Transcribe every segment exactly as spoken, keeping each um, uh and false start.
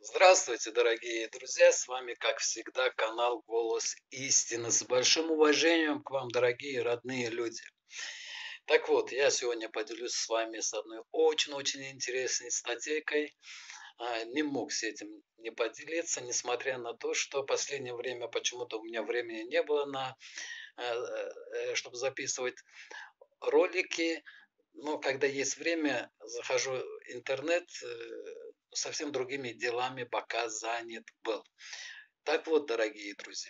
Здравствуйте, дорогие друзья! С вами, как всегда, канал Голос Истины. С большим уважением к вам, дорогие родные люди. Так вот, я сегодня поделюсь с вами с одной очень-очень интересной статейкой. А, Не мог с этим не поделиться, несмотря на то, что в последнее время почему-то у меня времени не было на, э, э, чтобы записывать ролики. Но когда есть время, захожу в интернет, э, совсем другими делами пока занят был. Так вот, дорогие друзья,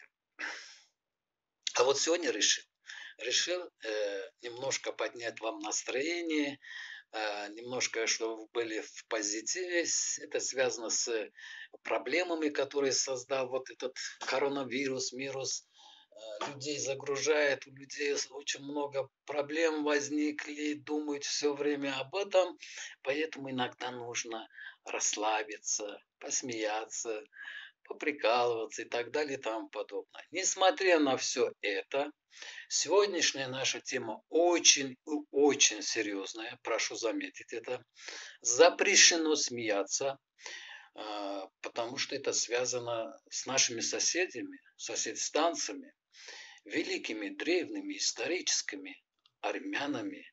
а вот сегодня решил, решил э, немножко поднять вам настроение, э, немножко, чтобы вы были в позитиве. С- Это связано с проблемами, которые создал вот этот коронавирус, вирус. Э, Людей загружает, у людей с- очень много проблем возникли, думают все время об этом, поэтому иногда нужно расслабиться, посмеяться, поприкалываться и так далее и тому подобное. Несмотря на все это, сегодняшняя наша тема очень и очень серьезная, прошу заметить это. Запрещено смеяться, а, потому что это связано с нашими соседями, соседстанцами, великими, древними, историческими армянами.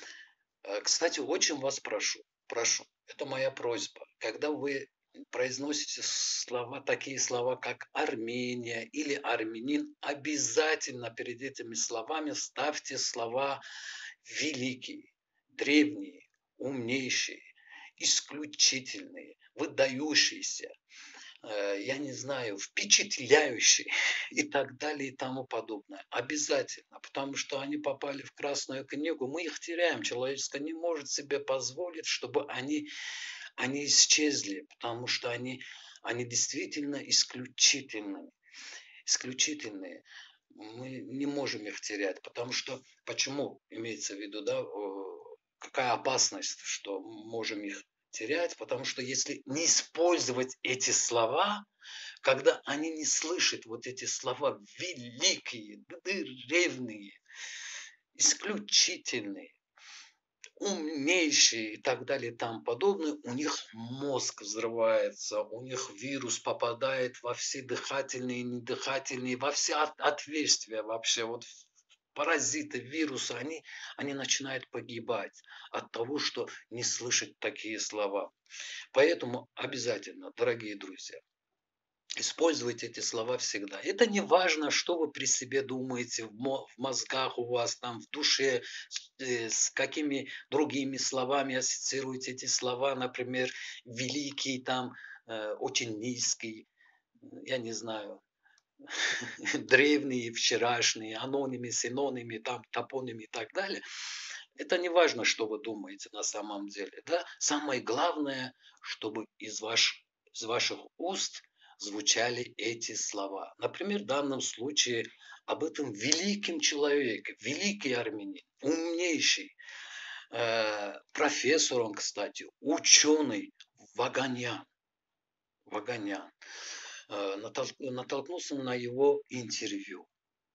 Э, Кстати, очень вас прошу, прошу, это моя просьба, когда вы произносите слова, такие слова, как Армения или армянин, обязательно перед этими словами ставьте слова великие, древние, умнейшие, исключительные, выдающиеся, э, я не знаю, впечатляющий и так далее и тому подобное. Обязательно, потому что они попали в Красную книгу, мы их теряем. Человечество не может себе позволить, чтобы они, они исчезли, потому что они, они действительно исключительные. Исключительные. Мы не можем их терять, потому что, почему имеется в виду, да, о, какая опасность, что мы можем их терять, потому что если не использовать эти слова, когда они не слышат вот эти слова великие, древние, исключительные, умнейшие и так далее и тому подобное, у них мозг взрывается, у них вирус попадает во все дыхательные, недыхательные, во все от- отверстия вообще. Вот паразиты, вирусы, они, они начинают погибать от того, что не слышать такие слова. Поэтому обязательно, дорогие друзья, используйте эти слова всегда. Это не важно, что вы при себе думаете, в, мо- в мозгах у вас, там, в душе, с, э, с какими другими словами ассоциируете эти слова, например, великий, там, э, очень низкий, я не знаю, древние, вчерашние, анонимы, синонимы, там, топонимы и так далее. Это не важно, что вы думаете на самом деле. Да? Самое главное, чтобы из, ваш, из ваших уст звучали эти слова. Например, в данном случае об этом великим человеке, великий армянин, умнейший, э, профессор он, кстати, ученый Ваганян. Ваганян. Э, натол- натолкнулся на его интервью.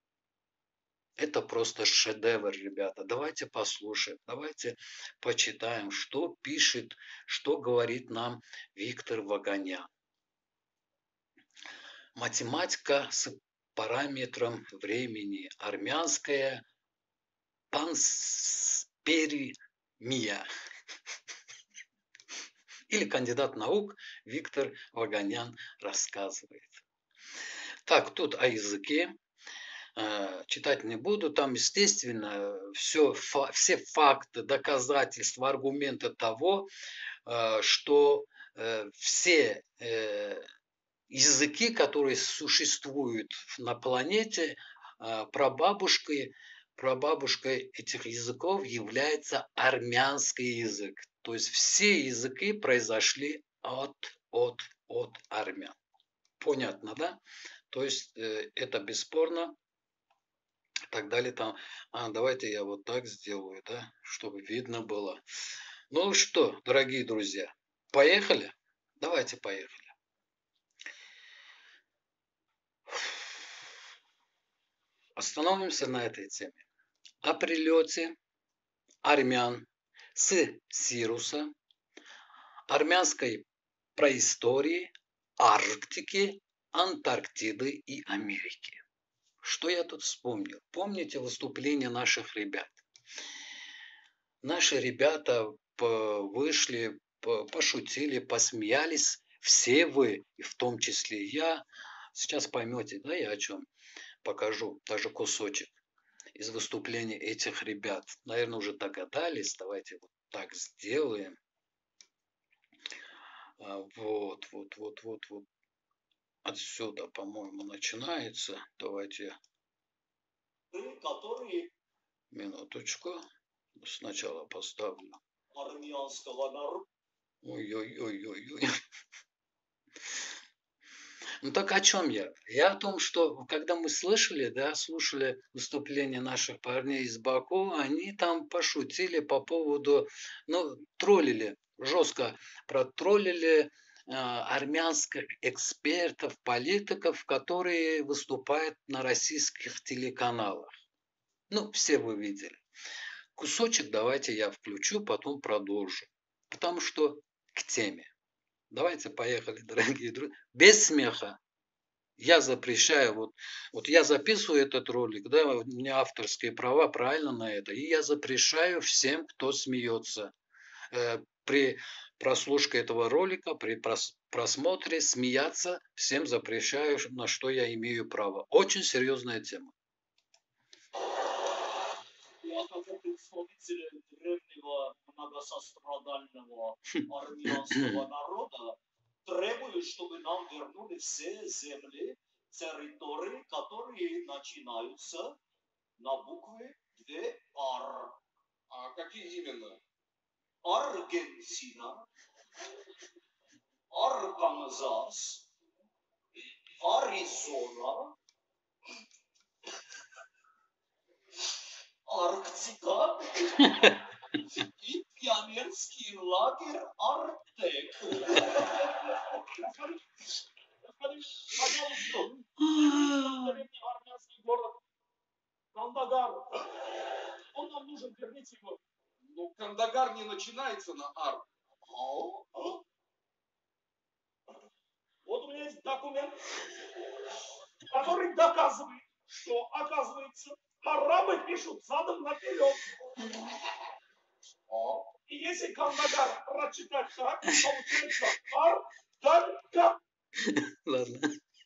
Это просто шедевр, ребята. Давайте послушаем, давайте почитаем, что пишет, что говорит нам Виктор Ваганян. Математика с параметром времени. Армянская панспермия. Или кандидат наук Виктор Ваганян рассказывает. Так, тут о языке. Э, читать не буду. Там, естественно, все, фа- все факты, доказательства, аргументы того, э, что э, все э, языки, которые существуют на планете, э, прабабушкой, прабабушкой этих языков является армянский язык. То есть все языки произошли от, от, от армян. Понятно, да? То есть э, это бесспорно и так далее. Там, а, давайте я вот так сделаю, да, чтобы видно было. Ну что, дорогие друзья, поехали? Давайте поехали. Остановимся на этой теме. О прилете армян с Сируса, армянской проистории, Арктики, Антарктиды и Америки. Что я тут вспомнил? Помните выступление наших ребят? Наши ребята вышли, пошутили, посмеялись. Все вы, и в том числе я, сейчас поймете, да, я о чем покажу, даже кусочек из выступления этих ребят. Наверное, уже догадались. Давайте вот так сделаем. Вот, вот, вот, вот, вот. Отсюда, по-моему, начинается. Давайте. Которые... Минуточку. Сначала поставлю. Ой-ой-ой-ой-ой. Ну так о чем я? Я о том, что когда мы слышали, да, слушали выступление наших парней из Баку, они там пошутили по поводу, ну, троллили, жестко протроллили э, армянских экспертов, политиков, которые выступают на российских телеканалах. Ну, все вы видели. Кусочек давайте я включу, потом продолжу. Потому что к теме. Давайте поехали, дорогие друзья. Без смеха. Я запрещаю, вот, вот я записываю этот ролик, да, у меня авторские права, правильно на это, и я запрещаю всем, кто смеется. Э, при прослушке этого ролика, при прос, просмотре смеяться всем запрещаю, на что я имею право. Очень серьезная тема. Представители древнего многосострадального армянского народа требуют, чтобы нам вернули все земли, территории, которые начинаются на букве две Ар. А какие именно? Аргентина, Арканзас, Аризона, Арктика и пионерский лагерь Арктек. Пожалуйста, древний армянский город Кандагар. Он нам нужен, верните его. Ну, Кандагар не начинается на Ар. А? А? Вот у меня есть документ, который доказывает, что, оказывается, арабы пишут задом наперед. А? И если Кандагар прочитать так, получается Ар, так, так. Ладно.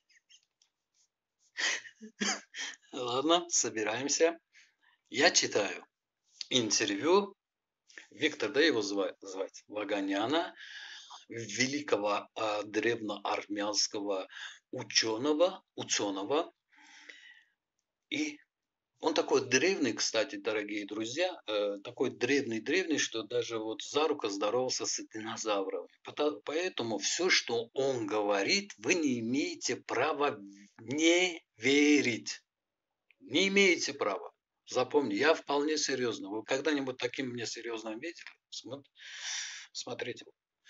Ладно, собираемся. Я читаю интервью Виктора, да его звать, звать Ваганяна, великого э, древноармянского ученого, ученого. И он такой древний, кстати, дорогие друзья, э, такой древний-древний, что даже вот за руку здоровался с динозаврами. Поэтому все, что он говорит, вы не имеете права не верить. Не имеете права. Запомни, я вполне серьезно. Вы когда-нибудь таким мне серьезным видели? Смотрите.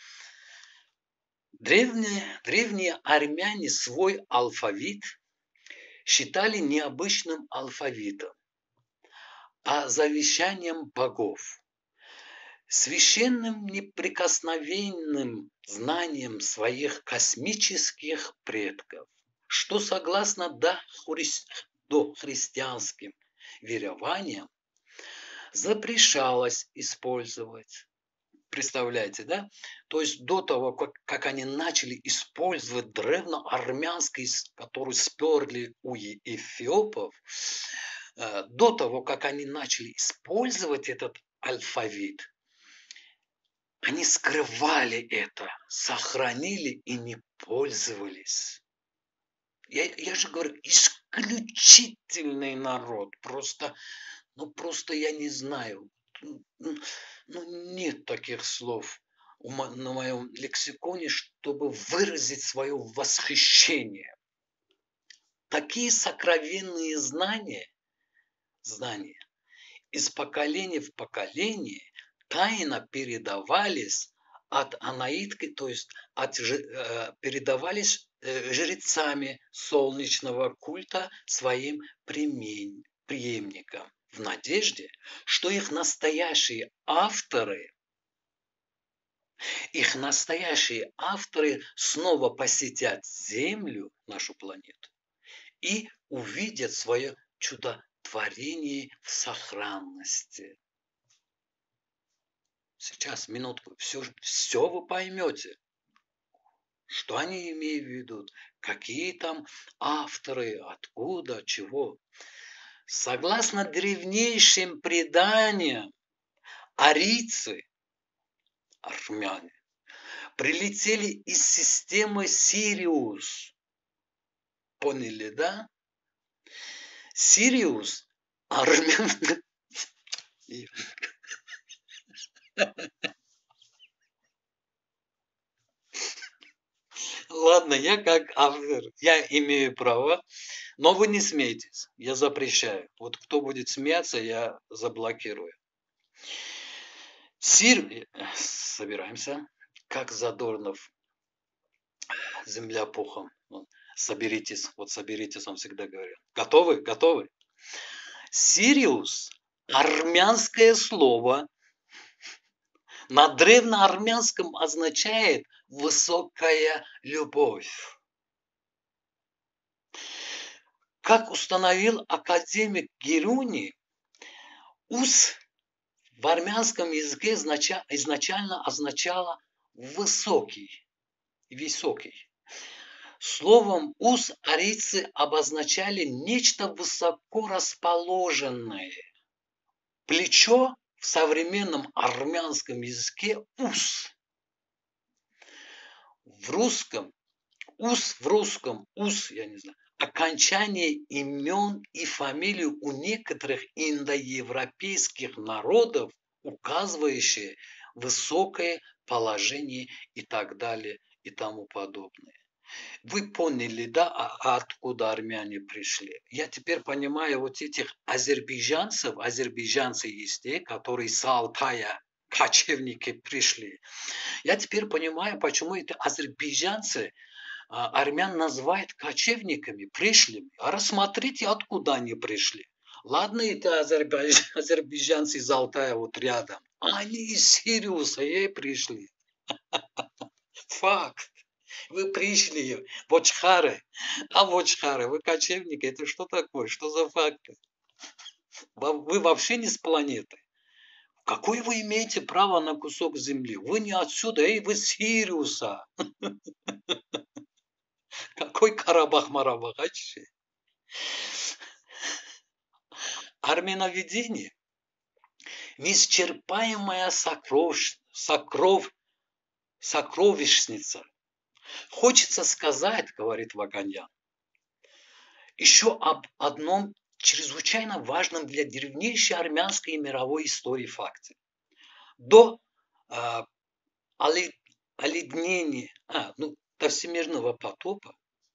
Древние, древние армяне свой алфавит считали необычным алфавитом, а завещанием богов, священным неприкосновенным знанием своих космических предков, что согласно дохристианским верованиям запрещалось использовать. Представляете, да? То есть до того, как, как они начали использовать древноармянский, который сперли у эфиопов, э, до того, как они начали использовать этот алфавит, они скрывали это, сохранили и не пользовались. Я, я же говорю, исключительный народ. Просто, ну просто я не знаю. Ну, нет таких слов на моем лексиконе, чтобы выразить свое восхищение. Такие сокровенные знания, знания из поколения в поколение тайно передавались от анаитки, то есть от, э, передавались э, жрецами солнечного культа своим преемникам, в надежде, что их настоящие авторы Их настоящие авторы снова посетят Землю, нашу планету, и увидят свое чудотворение в сохранности. Сейчас, минутку, все, все вы поймете, что они имеют в виду, какие там авторы, откуда, чего. Согласно древнейшим преданиям, арийцы, армяне, прилетели из системы Сириус. Поняли, да? Сириус, армян... Ладно, я как автор, я имею право, но вы не смейтесь, я запрещаю. Вот кто будет смеяться, я заблокирую. Сир... Собираемся, как Задорнов, земля пухом. Соберитесь, вот соберитесь, он всегда говорит. Готовы? Готовы? Сириус, армянское слово, на древноармянском означает высокая любовь. Как установил академик Геруни, ус в армянском языке изначально означало высокий, высокий. Словом ус арийцы обозначали нечто высоко расположенное. Плечо в современном армянском языке ус. В русском ус, в русском ус, я не знаю, окончание имен и фамилий у некоторых индоевропейских народов, указывающие высокое положение и так далее и тому подобное. Вы поняли, да, а откуда армяне пришли? Я теперь понимаю вот этих азербайджанцев, азербайджанцы есть те, которые с Алтая, кочевники пришли. Я теперь понимаю, почему эти азербайджанцы армян называют кочевниками, пришлыми. А рассмотрите, откуда они пришли. Ладно, это азербайджан, азербайджанцы из Алтая вот рядом. Они из Сириуса и пришли. Факт. Вы пришли в Очхары, а в Очхары вы кочевники. Это что такое? Что за факты? Вы вообще не с планеты. Какое вы имеете право на кусок земли? Вы не отсюда, эй, вы с Сириуса. Какой Карабах-Марабах, а че? Армяноведение – неисчерпаемая сокровищ, сокров, сокровищница. Хочется сказать, говорит Ваганьян, еще об одном чрезвычайно важном для древнейшей армянской и мировой истории факте. До э, оледнения, а, ну, до всемирного потопа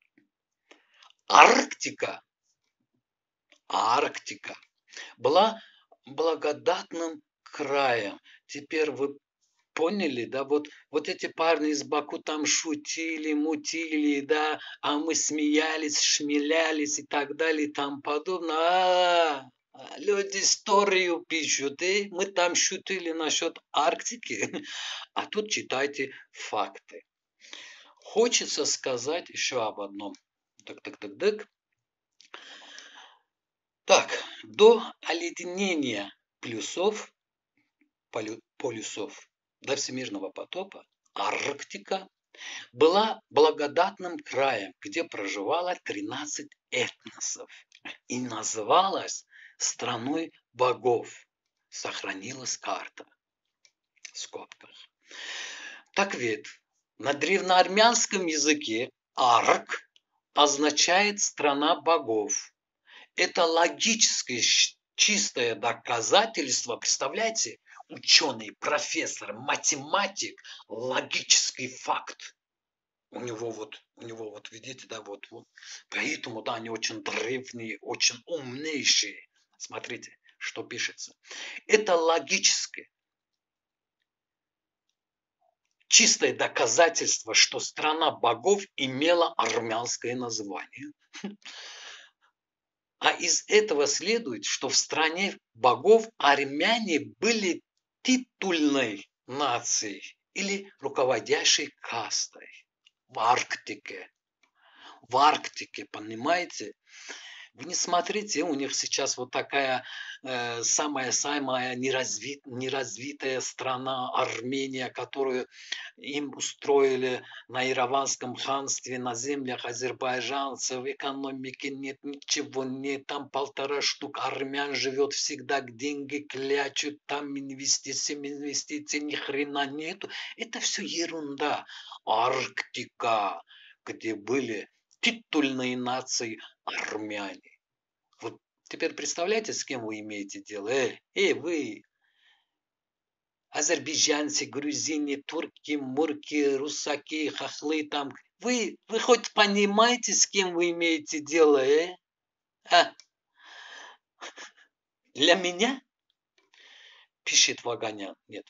Арктика, Арктика была благодатным краем. Теперь вы поняли, да, вот, вот эти парни из Баку там шутили, мутили, да, а мы смеялись, шмелялись и так далее и тому подобное. А, люди историю пишут, и мы там шутили насчет Арктики, а тут читайте факты. Хочется сказать еще об одном. Так-так-так-так. Так, до оледенения плюсов, полюсов, до всемирного потопа Арктика была благодатным краем, где проживало тринадцать этносов и называлась страной богов. Сохранилась карта в скобках. Так ведь на древноармянском языке Арк означает страна богов. Это логическое чистое доказательство, представляете, ученый, профессор, математик, логический факт. У него вот, у него вот, видите, да, вот, вот. Поэтому, да, они очень древние, очень умнейшие. Смотрите, что пишется. Это логическое, чистое доказательство, что страна богов имела армянское название. А из этого следует, что в стране богов армяне были титульной нацией или руководящей кастой в Арктике. В Арктике, понимаете? Вы не смотрите, у них сейчас вот такая э, самая-самая неразвит, неразвитая страна Армения, которую им устроили на Ираванском ханстве, на землях азербайджанцев, экономики нет, ничего нет, там полтора штук армян живет всегда, деньги клячут, там инвестиции, инвестиций ни хрена нету. Это все ерунда. Арктика, где были титульные нации армяне. Вот теперь представляете, с кем вы имеете дело? Эй, эй, вы, азербайджанцы, грузины, турки, мурки, русаки, хохлы там. Вы, вы хоть понимаете, с кем вы имеете дело, э? А? Для меня, пишет Ваганян, нет,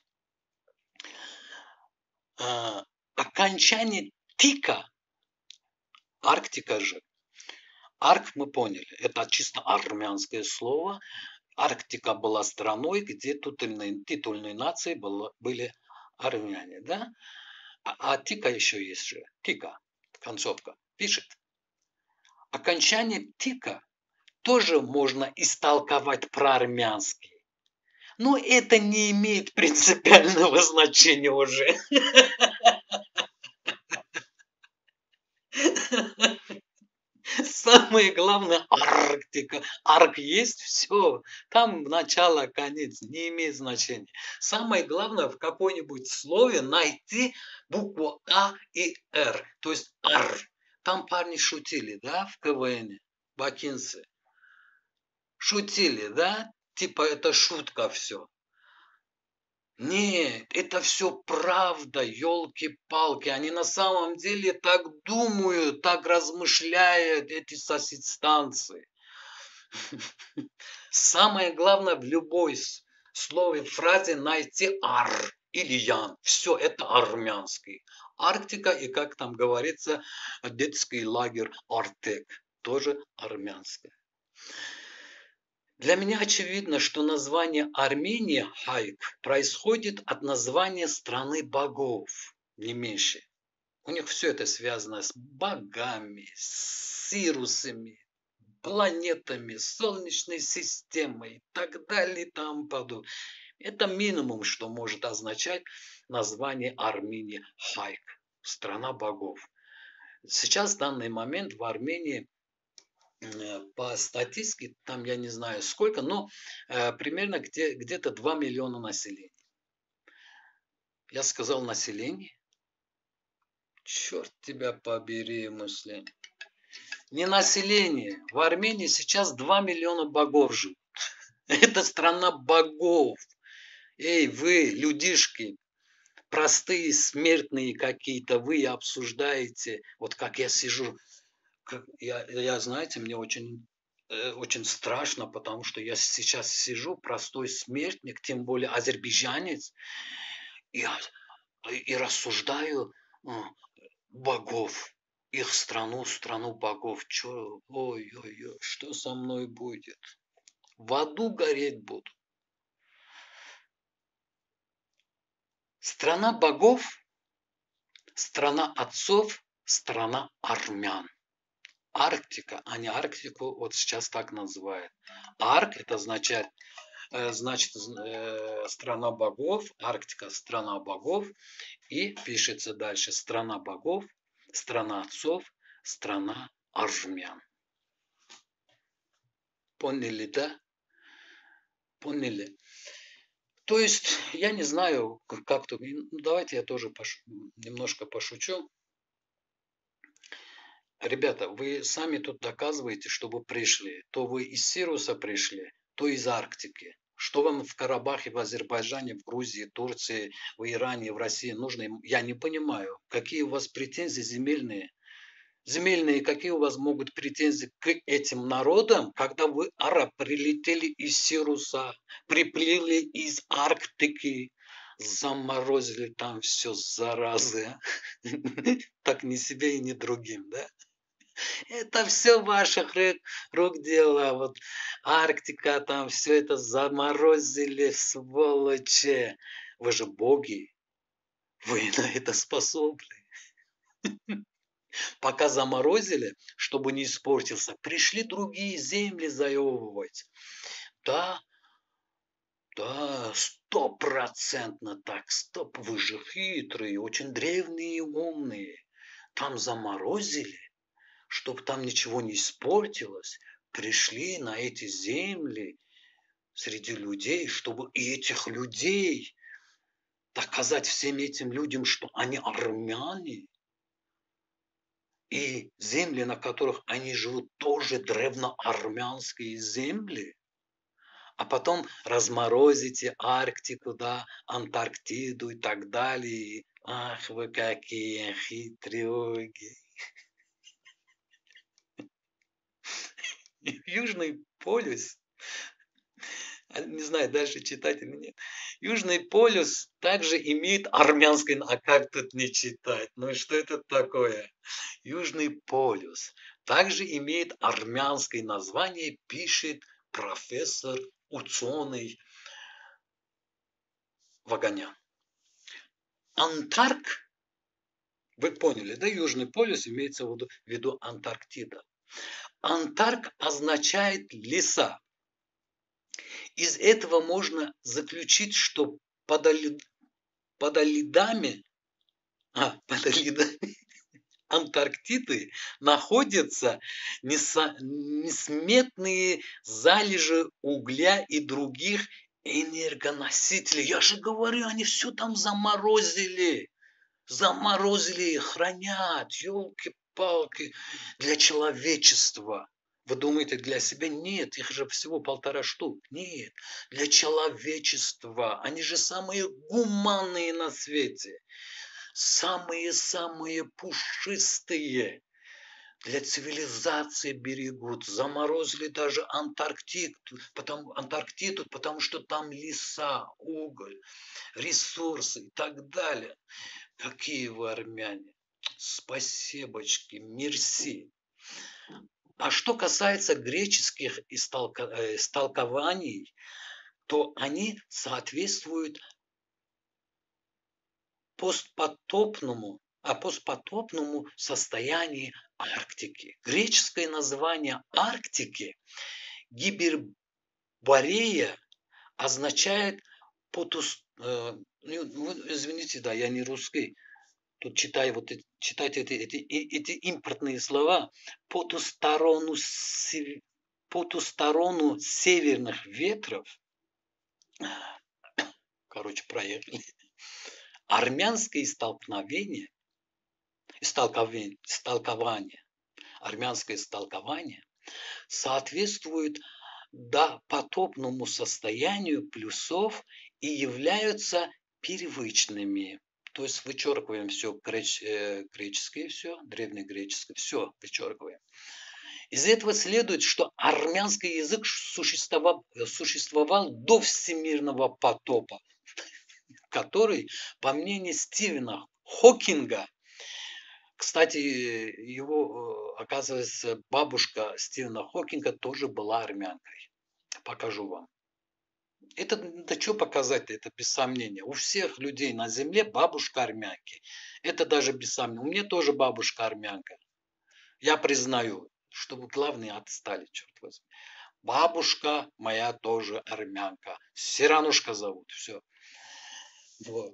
а, окончание тика, Арктика же, Арк мы поняли, это чисто армянское слово. Арктика была страной, где титульные, титульные нации было, были армяне, да? А, а тика еще есть же, тика, концовка, пишет. Окончание тика тоже можно истолковать проармянски. Но это не имеет принципиального значения уже. Самое главное, Арктика. Арк есть, все. Там начало, конец. Не имеет значения. Самое главное в какой-нибудь слове найти букву А и Р. То есть Ар. Там парни шутили, да, в КВН. Бакинцы. Шутили, да? Типа это шутка все. Нет, это все правда, елки-палки. Они на самом деле так думают, так размышляют, эти сосистанции. Самое главное в любой слове, фразе найти ар или ян. Все это армянский. Арктика и, как там говорится, детский лагерь Артек. Тоже армянское. Для меня очевидно, что название Армения, Хайк, происходит от названия страны богов, не меньше. У них все это связано с богами, с сирусами, планетами, солнечной системой и так далее и тому подобное. Это минимум, что может означать название Армения, Хайк, страна богов. Сейчас в данный момент в Армении по статистике, там я не знаю сколько, но э, примерно где, где-то два миллиона населения. Я сказал население. Черт тебя побери, мысли. Не население. В Армении сейчас два миллиона богов живут. Это страна богов. Эй, вы, людишки, простые, смертные какие-то, вы обсуждаете, вот как я сижу. Я, я, знаете, мне очень, э, очень страшно, потому что я сейчас сижу, простой смертник, тем более азербайджанец, и, и рассуждаю э, богов, их страну, страну богов. Чё, ой-ой-ой, что со мной будет? В аду гореть буду. Страна богов, страна отцов, страна армян. Арктика, они Арктику вот сейчас так называют. Арк это означает, значит, страна богов, Арктика страна богов. И пишется дальше страна богов, страна отцов, страна армян. Поняли, да? Поняли. То есть, я не знаю, как то. Давайте я тоже пошу, немножко пошучу. Ребята, вы сами тут доказываете, что вы пришли. То вы из Сируса пришли, то из Арктики. Что вам в Карабахе, в Азербайджане, в Грузии, Турции, в Иране, в России нужно? Я не понимаю, какие у вас претензии земельные. Земельные, какие у вас могут претензии к этим народам, когда вы, араб, прилетели из Сируса, приплыли из Арктики, заморозили там все, заразы. Так ни себе и ни другим, да? Это все ваших рук, рук дело. Вот Арктика, там все это заморозили, сволочи. Вы же боги. Вы на это способны. Пока заморозили, чтобы не испортился, пришли другие земли завоевывать. Да, да, стопроцентно так, стоп, вы же хитрые, очень древние и умные. Там заморозили, чтобы там ничего не испортилось, пришли на эти земли среди людей, чтобы и этих людей доказать всем этим людям, что они армяне, и земли, на которых они живут, тоже древноармянские земли. А потом разморозите Арктику, да, Антарктиду и так далее. Ах, вы какие хитрюги. Южный полюс, не знаю, дальше читать или нет. Южный полюс также имеет армянский, а как тут не читать? Ну что это такое? Южный полюс также имеет армянское название, пишет профессор, ученый Ваганян. Антарк, вы поняли, да, Южный полюс имеется в виду, в виду Антарктида. Антарк означает леса. Из этого можно заключить, что под, под льдами, а, под льдами Антарктиды находятся несметные залежи угля и других энергоносителей. Я же говорю, они все там заморозили. Заморозили и хранят. Ёлки-палки. Для человечества. Вы думаете, для себя? Нет, их же всего полтора штук. Нет, для человечества. Они же самые гуманные на свете. Самые-самые пушистые. Для цивилизации берегут. Заморозили даже Антарктиду потому, Антарктиду, потому что там леса, уголь, ресурсы и так далее. Какие вы армяне. Спасибочки, мерси. А что касается греческих истолкований, то они соответствуют постпотопному, а постпотопному состоянию Арктики. Греческое название Арктики, Гиперборея, означает потус... Э, ну, извините, да, я не русский. Тут читаю вот эти, читать эти, эти, эти импортные слова. По ту сторону, по ту сторону северных ветров, короче, проехали, армянское столкновение, истолкование, истолкование, армянское истолкование соответствует допотопному состоянию плюсов и являются первичными. То есть вычеркиваем все греч, э, греческое, все, древнегреческое, все вычеркиваем. Из этого следует, что армянский язык существовал, существовал до всемирного потопа, который, по мнению Стивена Хокинга, кстати, его, оказывается, бабушка Стивена Хокинга тоже была армянкой. Покажу вам. Это, да что показать-то, это без сомнения. У всех людей на земле бабушка армянки. Это даже без сомнения. У меня тоже бабушка армянка. Я признаю, чтобы главные отстали, черт возьми. Бабушка моя тоже армянка. Сиранушка зовут, все. Вот.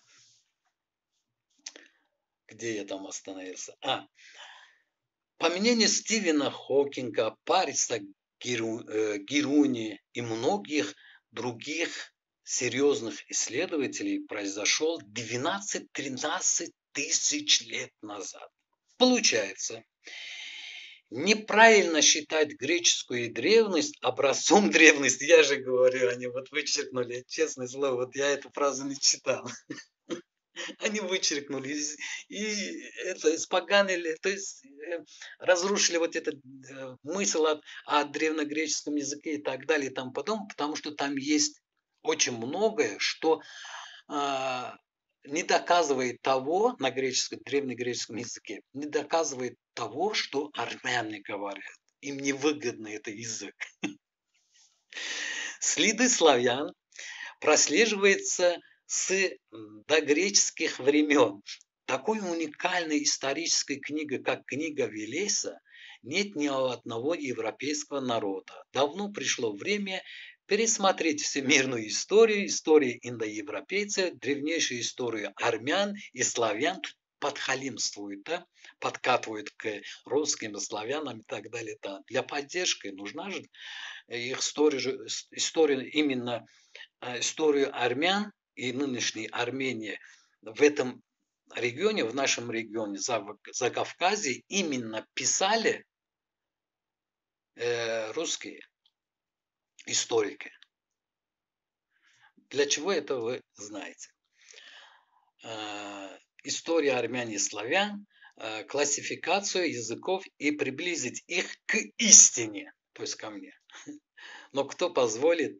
Где я там остановился? А. По мнению Стивена Хокинга, Париса Гируни и многих других серьезных исследователей, произошел двенадцать-тринадцать тысяч лет назад. Получается, неправильно считать греческую древность образцом древности. Я же говорю, они вот вычеркнули, честное слово, вот я эту фразу не читал. Они вычеркнули и это испоганили, то есть разрушили вот этот э, мысль о, о древнегреческом языке и так далее и тому подобное, потому что там есть очень многое, что э, не доказывает того на греческом, древнегреческом языке, не доказывает того, что армяне говорят. Им невыгодно этот язык. Следы славян прослеживаются с догреческих времен. Такой уникальной исторической книги, как книга Велеса, нет ни у одного европейского народа. Давно пришло время пересмотреть всемирную историю, историю индоевропейцев, древнейшую историю армян и славян, подхалимствуют, да, подкатывают к русским, славянам и так далее. Да. Для поддержки нужна же их историю, историю именно историю армян и нынешней Армении в этом регионе, в нашем регионе, за, за Кавказе, именно писали э, русские историки. Для чего это вы знаете? Э, история армян и славян, э, классификацию языков и приблизить их к истине, то есть ко мне. Но кто позволит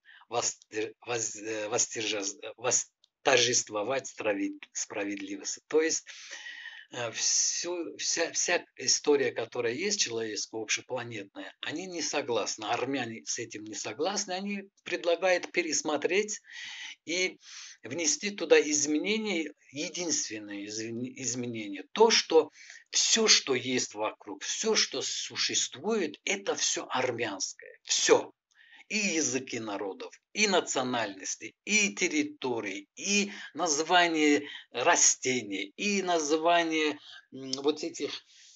восторжествовать справедливость? То есть всю, вся, вся история, которая есть человеческая, общепланетная, они не согласны. Армяне с этим не согласны. Они предлагают пересмотреть и внести туда изменения, единственное изменение. То, что все, что есть вокруг, все, что существует, это все армянское. Все. И языки народов, и национальности, и территории, и название растений, и название вот этих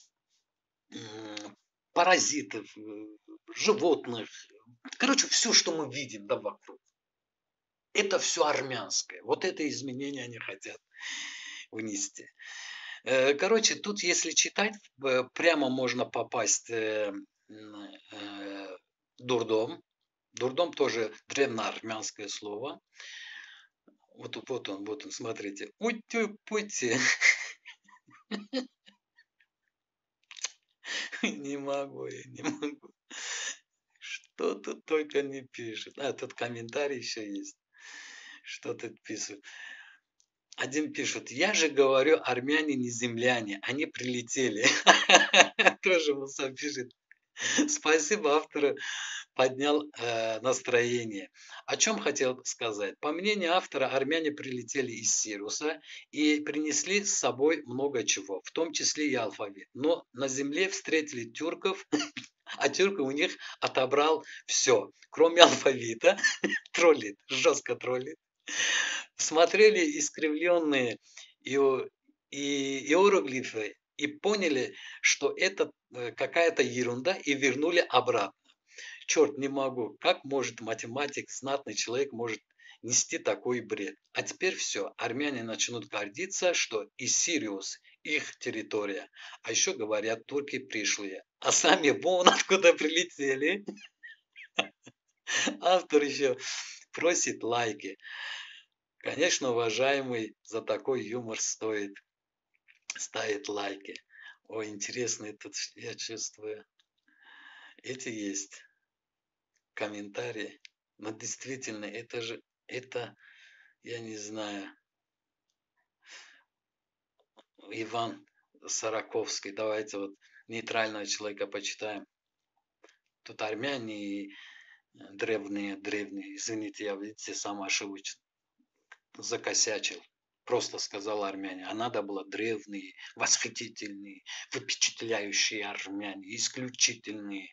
паразитов, животных. Короче, все, что мы видим, да, вокруг. Это все армянское. Вот это изменение они хотят внести. Короче, тут, если читать, прямо можно попасть в дурдом. Дурдом тоже древноармянское слово. Вот, вот он, вот он, смотрите. Ути-пути. Не могу, я не могу. Что тут только не пишет. А, тут комментарий еще есть. Что тут пишут? Один пишет: я же говорю, армяне не земляне, они прилетели. Тоже Муса пишет. Спасибо автору. Поднял э, настроение. О чем хотел сказать? По мнению автора, армяне прилетели из Сириуса и принесли с собой много чего, в том числе и алфавит. Но на земле встретили тюрков, а тюрк у них отобрал все, кроме алфавита. Троллит, жестко троллит. Смотрели искривленные иероглифы и поняли, что это какая-то ерунда, и вернули обратно. Черт, не могу. Как может математик, знатный человек, может нести такой бред? А теперь все. Армяне начнут гордиться, что и Сириус их территория. А еще говорят, турки пришлые. А сами вон откуда прилетели. Автор еще просит лайки. Конечно, уважаемый, за такой юмор стоит ставить лайки. О, интересно, тут я чувствую. Эти есть комментарии. Но действительно, это же, это, я не знаю, Иван Сараковский. Давайте вот нейтрального человека почитаем. Тут армяне и древние, древние. Извините, я, видите, сам ошибочно закосячил. Просто сказал армяне. А надо было древние, восхитительные, впечатляющие армяне, исключительные.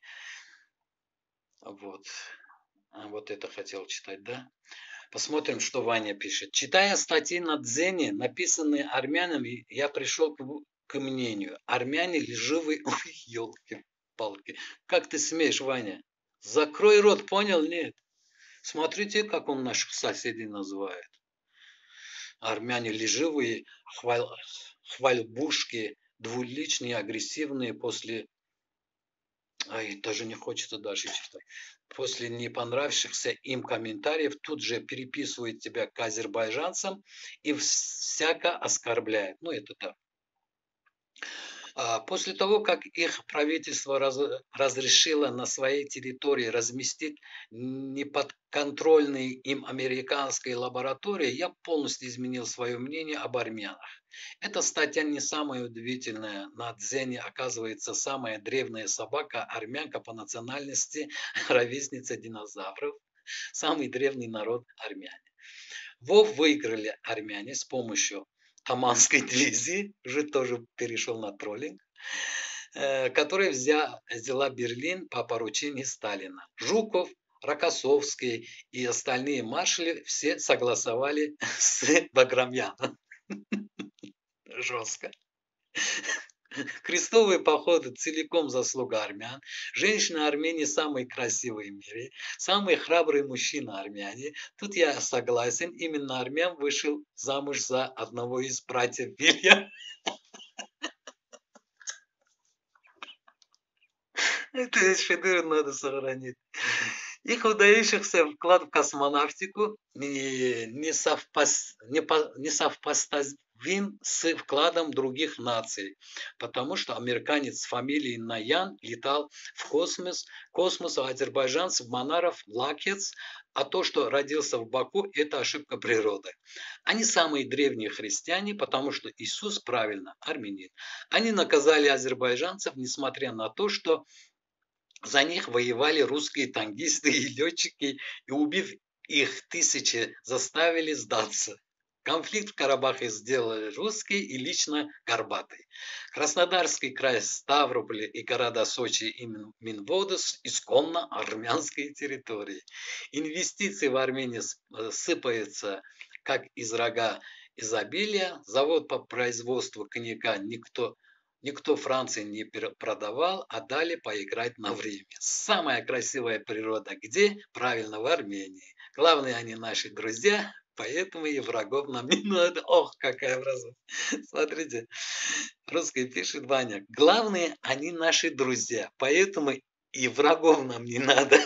Вот. А вот это хотел читать, да? Посмотрим, что Ваня пишет. Читая статьи на Дзене, написанные армянами, я пришел к, к мнению. Армяне лживые. Ой, елки-палки. Как ты смеешь, Ваня? Закрой рот, понял? Нет. Смотрите, как он наших соседей называет. Армяне лживые, хваль, хвальбушки, двуличные, агрессивные после... Ай, даже не хочется дальше читать. После не понравившихся им комментариев тут же переписывают тебя к азербайджанцам и всяко оскорбляют. Ну, это так. После того, как их правительство раз, разрешило на своей территории разместить неподконтрольные им американские лаборатории, я полностью изменил свое мнение об армянах. Эта статья не самая удивительная. На Дзене оказывается самая древняя собака, армянка по национальности, ровесница динозавров. Самый древний народ армяне. Вов выиграли армяне с помощью Таманской дивизии, уже тоже перешел на троллинг, э, которая взя, взяла Берлин по поручению Сталина. Жуков, Рокоссовский и остальные маршали все согласовали с Баграмяном. Жестко. Крестовые походы целиком заслуга армян. Женщины Армении самые красивые в мире, самые храбрые мужчины армяне. Тут я согласен, именно армян вышел замуж за одного из братьев Вильям. Это шедевр надо сохранить. Их выдающихся вклад в космонавтику не, не, совпас, не, по, не совпоставим с вкладом других наций, потому что американец с фамилией Наян летал в космос, космос, а азербайджанец Манаров Лакец, а то, что родился в Баку, это ошибка природы. Они самые древние христиане, потому что Иисус правильно армянин. Они наказали азербайджанцев, несмотря на то, что за них воевали русские танкисты и летчики, и убив их тысячи, заставили сдаться. Конфликт в Карабахе сделали русские и лично Горбатый. Краснодарский край, Ставрополь и города Сочи и Минводос исконно армянские территории. Инвестиции в Армению сыпаются как из рога изобилия. Завод по производству коньяка никто Никто Франции не продавал, а дали поиграть на время. Самая красивая природа где? Правильно, в Армении. Главное, они наши друзья, поэтому и врагов нам не надо. Ох, какая фраза. Смотрите, русский пишет Ваня. Главное, они наши друзья, поэтому и врагов нам не надо.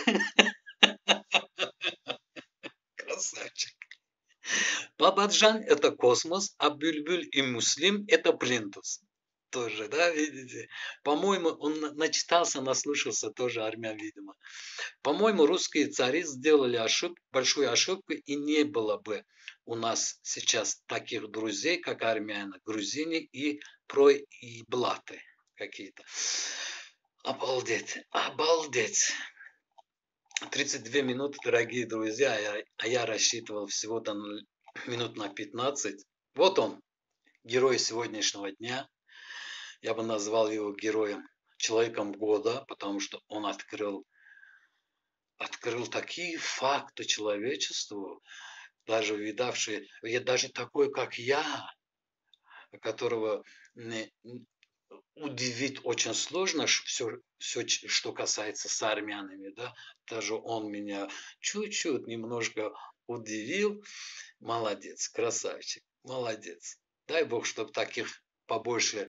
Красавчик. Бабаджан – это космос, а Бюльбюль и Муслим – это плинтус. Тоже, да, видите? По-моему, он начитался, наслушался тоже армян, видимо. По-моему, русские цари сделали ошибку, большую ошибку, и не было бы у нас сейчас таких друзей, как армяне, грузины и про и блаты какие-то. Обалдеть, обалдеть. тридцать две минуты, дорогие друзья, а я, а я рассчитывал всего-то минут на пятнадцать. Вот он, герой сегодняшнего дня. Я бы назвал его героем, человеком года, потому что он открыл, открыл такие факты человечеству, даже видавшие, даже такой, как я, которого удивить очень сложно, все, все, что касается с армянами, да, даже он меня чуть-чуть немножко удивил. Молодец, красавчик, молодец. Дай Бог, чтобы таких побольше